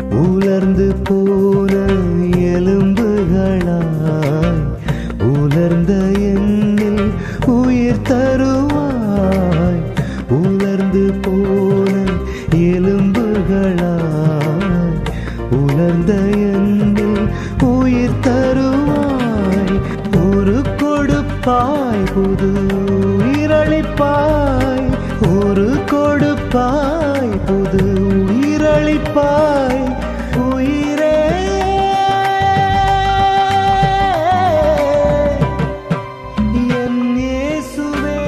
உலர்ந்து போன எலும்புகளாய் உலர்ந்த எண்ணில் உயிர் தருவாய். உலர்ந்து போன எலும்புகளாய் உலர்ந்த எண்ணில் உயிர் தருவாய். ஒரு கொடுப்பாய் புது உயிரளிப்பாய். ஒரு கொடுப்பாய் புது உயிரளிப்பாய். உயிரே என் இயேசுவே.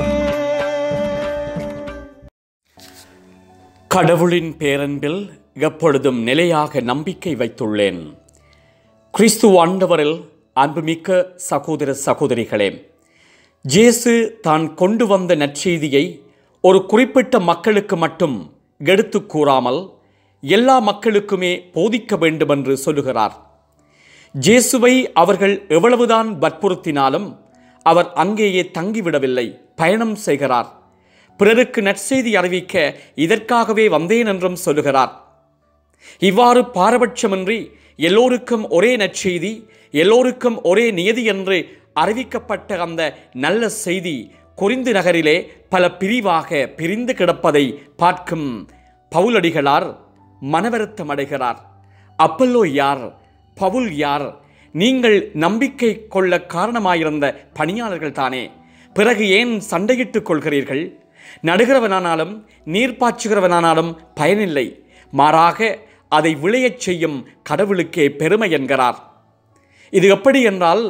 கடவுளின் பேரன்பில் எப்பொழுதும் நிலையாக நம்பிக்கை வைத்துள்ளேன். கிறிஸ்து ஆண்டவரில் அன்புமிக்க சகோதர சகோதரிகளே, இயேசு தான் கொண்டு வந்த நற்செய்தியை ஒரு குறிப்பிட்ட மக்களுக்கு மட்டும் எடுத்து கூறாமல் எல்லா மக்களுக்குமே போதிக்க வேண்டும் என்று சொல்லுகிறார். இயேசுவை அவர்கள் எவ்வளவுதான் வற்புறுத்தினாலும் அவர் அங்கேயே தங்கிவிடவில்லை, பயணம் செய்கிறார். பிறருக்கு நற்செய்தி அறிவிக்க இதற்காகவே வந்தேன் என்றும் சொல்லுகிறார். இவ்வாறு பாரபட்சமின்றி எல்லோருக்கும் ஒரே நற்செய்தி, எல்லோருக்கும் ஒரே நியதி என்று அறிவிக்கப்பட்ட அந்த நல்ல செய்தி கொரிந்து நகரிலே பல பிரிவாக பிரிந்து கிடப்பதை பார்க்கும் பவுலடிகளார் மனவருத்தம் அடைகிறார். அப்பல்லோ யார்? பவுல் யார்? நீங்கள் நம்பிக்கை கொள்ள காரணமாயிருந்த பணியாளர்கள் தானே, பிறகு ஏன் சண்டையிட்டுக் கொள்கிறீர்கள்? நடுகிறவனானாலும் நீர் பாய்ச்சுகிறவனானாலும் பயனில்லை, மாறாக அதை விளையச் செய்யும் கடவுளுக்கே பெருமை என்கிறார். இது எப்படி என்றால்,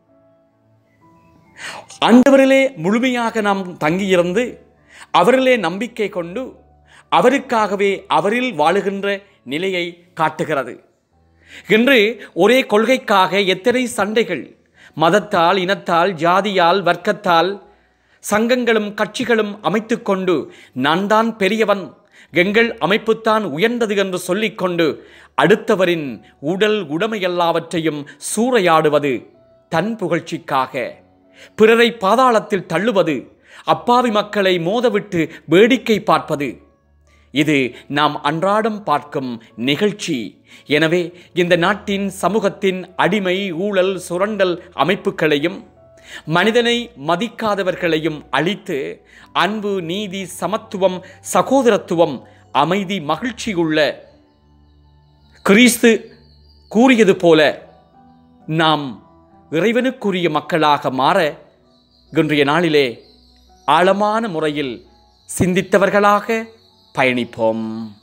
ஆண்டவரிலே முழுமையாக நாம் தங்கியிருந்து அவரிலே நம்பிக்கை கொண்டு அவருக்காகவே அவரில் வாழுகின்ற நிலையை காட்டுகிறது. இன்று ஒரே கொள்கைக்காக எத்தனை சண்டைகள்! மதத்தால், இனத்தால், ஜாதியால், வர்க்கத்தால் சங்கங்களும் கட்சிகளும் அமைத்து கொண்டு நான் தான் பெரியவன், எங்கள் அமைப்புத்தான் உயர்ந்தது என்று சொல்லிக்கொண்டு அடுத்தவரின் உடல் உடைமை எல்லாவற்றையும் சூறையாடுவது தன் புகழ்ச்சிக்காக, பிறரை பாதாளத்தில் தள்ளுவது, அப்பாவி மக்களை மோதவிட்டு வேடிக்கை பார்ப்பது, இது நாம் அன்றாடம் பார்க்கும் நிகழ்ச்சி. எனவே இந்த நாட்டின் சமூகத்தின் அடிமை, ஊழல், சுரண்டல் அமைப்புகளையும் மனிதனை மதிக்காதவர்களையும் அழித்து அன்பு, நீதி, சமத்துவம், சகோதரத்துவம், அமைதி, மகிழ்ச்சியுள்ள கிறிஸ்து கூறியது போல நாம் இறைவனுக்குரிய மக்களாக மாற இன்றைய நாளிலே ஆழமான முறையில் சிந்தித்தவர்களாக பயணிப்போம்.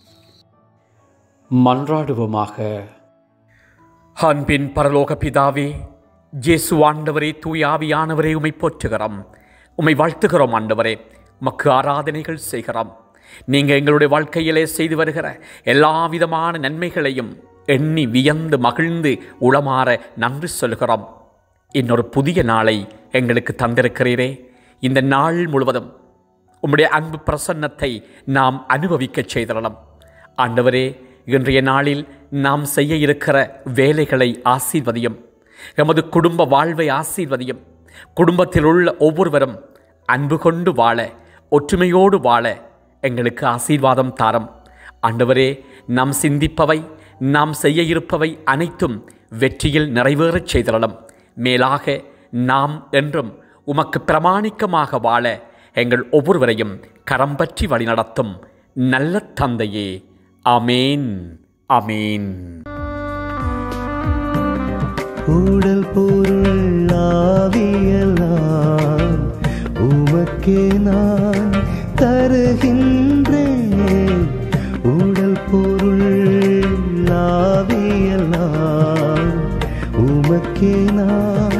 மன்றாடுவோமாக. அன்பின் பரலோக பிதாவே, இயேசு ஆண்டவரே, தூய ஆவியானவரே, உம்மை போற்றுகிறோம், உம்மை வாழ்த்துகிறோம். ஆண்டவரே, உமக்கு ஆராதனைகள் செய்கிறோம். நீங்கள் எங்களுடைய வாழ்க்கையிலே செய்து வருகிற எல்லா விதமான நன்மைகளையும் எண்ணி வியந்து மகிழ்ந்து உளமாற நன்றி சொல்கிறோம். இன்னொரு புதிய நாளை எங்களுக்கு தந்திருக்கிறீரே, இந்த நாள் முழுவதும் உம்முடைய அன்பு பிரசன்னத்தை நாம் அனுபவிக்க செய்திடலாம். ஆண்டவரே, இன்றைய நாளில் நாம் செய்ய இருக்கிற வேலைகளை ஆசீர்வதியும், எமது குடும்ப வாழ்வை ஆசீர்வதியும். குடும்பத்தில் உள்ள ஒவ்வொருவரும் அன்பு கொண்டு வாழ, ஒற்றுமையோடு வாழ எங்களுக்கு ஆசீர்வாதம் தாரும். ஆண்டவரே, நாம் சிந்திப்பவை, நாம் செய்ய இருப்பவை அனைத்தும் வெற்றியில் நிறைவேறச் செய்திடலாம். மேலாக நாம் என்றும் உமக்கு பிரமாணிக்கமாக வாழ எங்கள் ஒவ்வொருவரையும் கரம் பற்றி வழிநடத்தும் நல்ல தந்தையே. ஆமேன், ஆமேன். உடல் பொருள் ஆவியெல்லாம் உமக்கே நான் தருகின்றேன். உடல் பொருள் ஆவியெல்லாம் உமக்கே நான்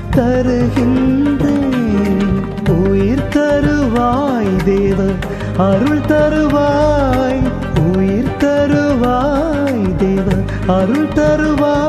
தருகின்றேன். உயிர் தருவாய் தேவ, அருள் தருவாய். உயிர் தருவாய் தேவ, அருள் தருவாய்.